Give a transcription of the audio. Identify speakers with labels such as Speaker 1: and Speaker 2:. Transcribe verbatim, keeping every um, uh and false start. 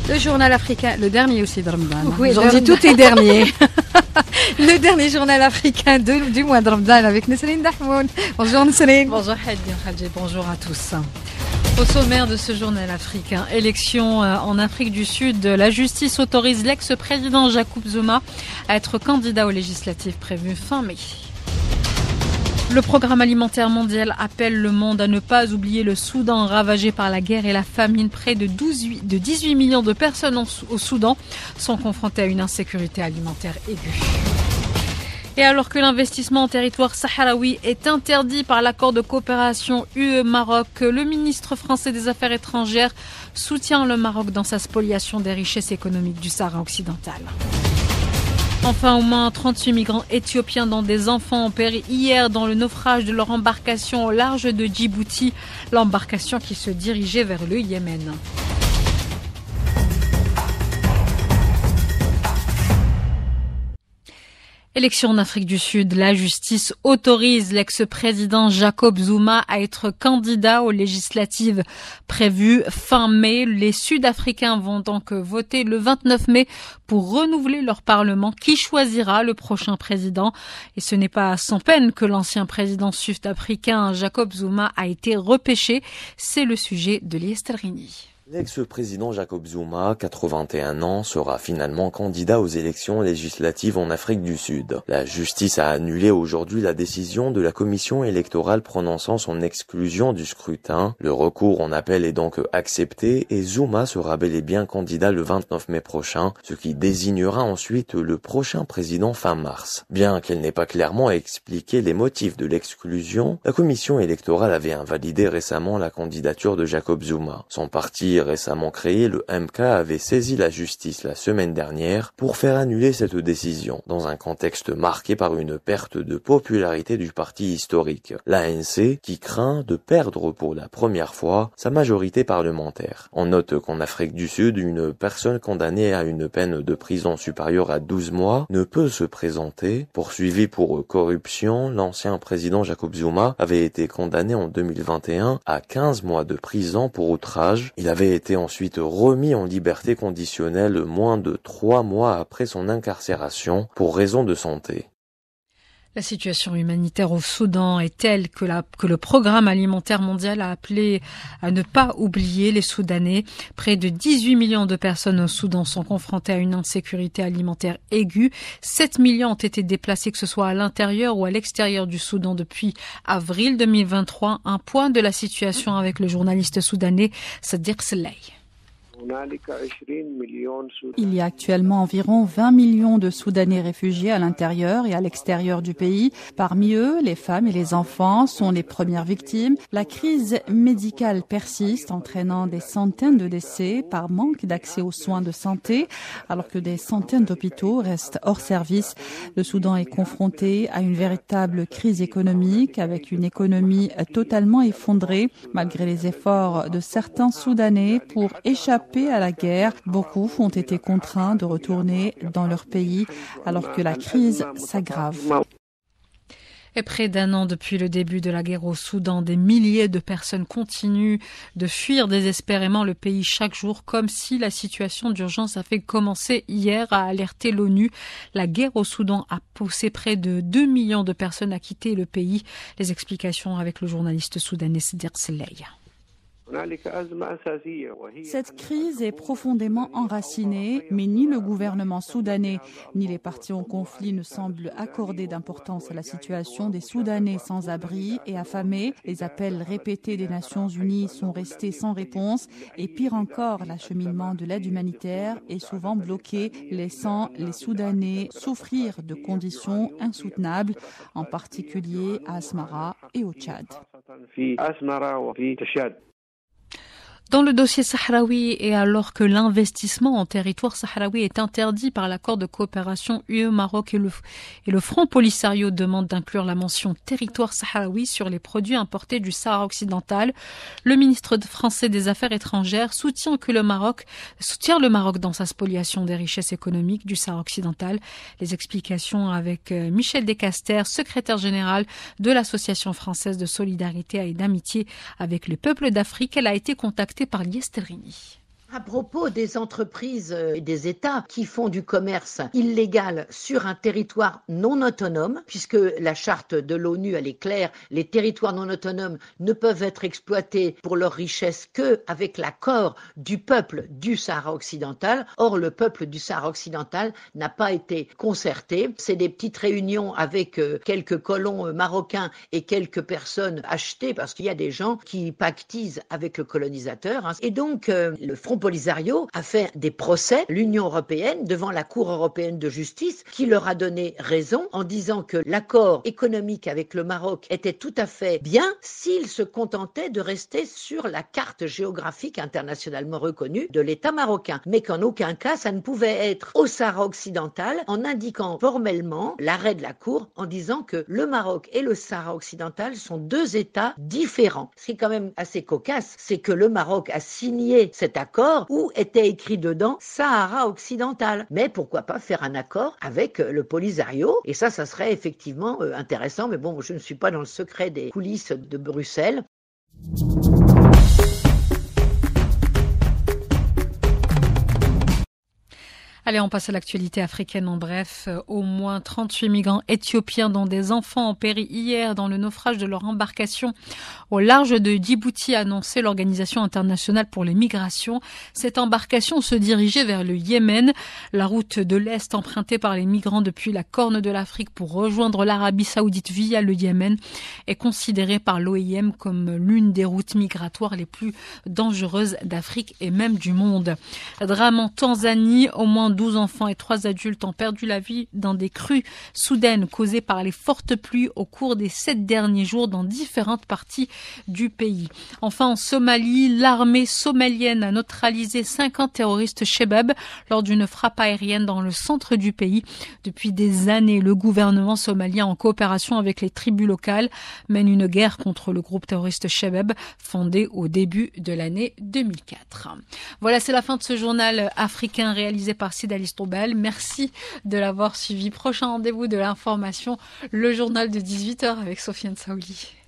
Speaker 1: Le journal africain, le dernier aussi de Ramadan.
Speaker 2: Oui,
Speaker 1: aujourd'hui tout est dernier. Le dernier journal africain de, du mois de Ramadan avec Nesrine Dahmoun. Bonjour Nesrine.
Speaker 2: Bonjour Hadji Khadji, bonjour à tous. Au sommaire de ce journal africain, élection en Afrique du Sud, la justice autorise l'ex-président Jacob Zuma à être candidat aux législatives prévues fin mai. Le programme alimentaire mondial appelle le monde à ne pas oublier le Soudan ravagé par la guerre et la famine. Près de, douze, de dix-huit millions de personnes au Soudan sont confrontées à une insécurité alimentaire aiguë. Et alors que l'investissement en territoire sahraoui est interdit par l'accord de coopération U E-Maroc, le ministre français des Affaires étrangères soutient le Maroc dans sa spoliation des richesses économiques du Sahara occidental. Enfin, au moins trente-huit migrants éthiopiens dont des enfants ont péri hier dans le naufrage de leur embarcation au large de Djibouti, l'embarcation qui se dirigeait vers le Yémen. Élection en Afrique du Sud, la justice autorise l'ex-président Jacob Zuma à être candidat aux législatives prévues fin mai. Les Sud-Africains vont donc voter le vingt-neuf mai pour renouveler leur parlement qui choisira le prochain président. Et ce n'est pas sans peine que l'ancien président sud-africain Jacob Zuma a été repêché. C'est le sujet de Liester Rini.
Speaker 3: L'ex-président Jacob Zuma, quatre-vingt-un ans, sera finalement candidat aux élections législatives en Afrique du Sud. La justice a annulé aujourd'hui la décision de la commission électorale prononçant son exclusion du scrutin. Le recours en appel est donc accepté et Zuma sera bel et bien candidat le vingt-neuf mai prochain, ce qui désignera ensuite le prochain président fin mars. Bien qu'elle n'ait pas clairement expliqué les motifs de l'exclusion, la commission électorale avait invalidé récemment la candidature de Jacob Zuma. Son parti récemment créé, le M K, avait saisi la justice la semaine dernière pour faire annuler cette décision, dans un contexte marqué par une perte de popularité du parti historique, l'A N C, qui craint de perdre pour la première fois sa majorité parlementaire. On note qu'en Afrique du Sud, une personne condamnée à une peine de prison supérieure à douze mois ne peut se présenter. Poursuivi pour corruption, l'ancien président Jacob Zuma avait été condamné en deux mille vingt et un à quinze mois de prison pour outrage. Il avait été ensuite remis en liberté conditionnelle moins de trois mois après son incarcération pour raison de santé.
Speaker 2: La situation humanitaire au Soudan est telle que, la, que le programme alimentaire mondial a appelé à ne pas oublier les Soudanais. Près de dix-huit millions de personnes au Soudan sont confrontées à une insécurité alimentaire aiguë. sept millions ont été déplacés, que ce soit à l'intérieur ou à l'extérieur du Soudan depuis avril deux mille vingt-trois. Un point de la situation avec le journaliste soudanais Sadiq Sellay.
Speaker 4: Il y a actuellement environ vingt millions de Soudanais réfugiés à l'intérieur et à l'extérieur du pays. Parmi eux, les femmes et les enfants sont les premières victimes. La crise médicale persiste, entraînant des centaines de décès par manque d'accès aux soins de santé, alors que des centaines d'hôpitaux restent hors service. Le Soudan est confronté à une véritable crise économique, avec une économie totalement effondrée. Malgré les efforts de certains Soudanais pour échapper à la guerre, beaucoup ont été contraints de retourner dans leur pays alors que la crise s'aggrave.
Speaker 2: Et près d'un an depuis le début de la guerre au Soudan, des milliers de personnes continuent de fuir désespérément le pays chaque jour, comme si la situation d'urgence avait commencé hier, a alerté l'ONU. La guerre au Soudan a poussé près de deux millions de personnes à quitter le pays. Les explications avec le journaliste soudanais Sadiq Sellay.
Speaker 4: Cette crise est profondément enracinée, mais ni le gouvernement soudanais ni les parties en conflit ne semblent accorder d'importance à la situation des Soudanais sans abri et affamés. Les appels répétés des Nations Unies sont restés sans réponse et pire encore, l'acheminement de l'aide humanitaire est souvent bloqué, laissant les Soudanais souffrir de conditions insoutenables, en particulier à Asmara et au Tchad.
Speaker 2: Dans le dossier sahraoui, et alors que l'investissement en territoire sahraoui est interdit par l'accord de coopération U E-Maroc et le, et le Front Polisario demande d'inclure la mention territoire sahraoui sur les produits importés du Sahara occidental, le ministre français des Affaires étrangères soutient que le Maroc, soutient le Maroc dans sa spoliation des richesses économiques du Sahara occidental. Les explications avec Michel Descaster, secrétaire général de l'Association française de solidarité et d'amitié avec le peuple d'Afrique. Elle a été contactée par Liester Rini.
Speaker 5: À propos des entreprises et des États qui font du commerce illégal sur un territoire non autonome, puisque la charte de l'ONU, elle est claire, les territoires non autonomes ne peuvent être exploités pour leur richesse que avec l'accord du peuple du Sahara occidental. Or, le peuple du Sahara occidental n'a pas été concerté. C'est des petites réunions avec quelques colons marocains et quelques personnes achetées, parce qu'il y a des gens qui pactisent avec le colonisateur. Et donc, le Front Polisario a fait des procès, l'Union européenne, devant la Cour européenne de justice, qui leur a donné raison en disant que l'accord économique avec le Maroc était tout à fait bien s'il se contentait de rester sur la carte géographique internationalement reconnue de l'État marocain, mais qu'en aucun cas ça ne pouvait être au Sahara occidental, en indiquant formellement l'arrêt de la Cour en disant que le Maroc et le Sahara occidental sont deux États différents. Ce qui est quand même assez cocasse, c'est que le Maroc a signé cet accord où était écrit dedans Sahara occidental. Mais pourquoi pas faire un accord avec le Polisario? Et ça, ça serait effectivement euh, intéressant. Mais bon, je ne suis pas dans le secret des coulisses de Bruxelles.
Speaker 2: Allez, on passe à l'actualité africaine en bref. Au moins trente-huit migrants éthiopiens, dont des enfants, ont péri hier dans le naufrage de leur embarcation au large de Djibouti, a annoncé l'Organisation internationale pour les migrations. Cette embarcation se dirigeait vers le Yémen. La route de l'Est empruntée par les migrants depuis la Corne de l'Afrique pour rejoindre l'Arabie Saoudite via le Yémen est considérée par l'O I M comme l'une des routes migratoires les plus dangereuses d'Afrique et même du monde. Drame en Tanzanie, au moins douze enfants et trois adultes ont perdu la vie dans des crues soudaines causées par les fortes pluies au cours des sept derniers jours dans différentes parties du pays. Enfin, en Somalie, l'armée somalienne a neutralisé cinquante terroristes Chebab lors d'une frappe aérienne dans le centre du pays. Depuis des années, le gouvernement somalien, en coopération avec les tribus locales, mène une guerre contre le groupe terroriste Chebab, fondé au début de l'année deux mille quatre. Voilà, c'est la fin de ce journal africain réalisé par Sidalis Toubel. Merci de l'avoir suivi. Prochain rendez-vous de l'information, le journal de dix-huit heures avec Sofiane Saouli.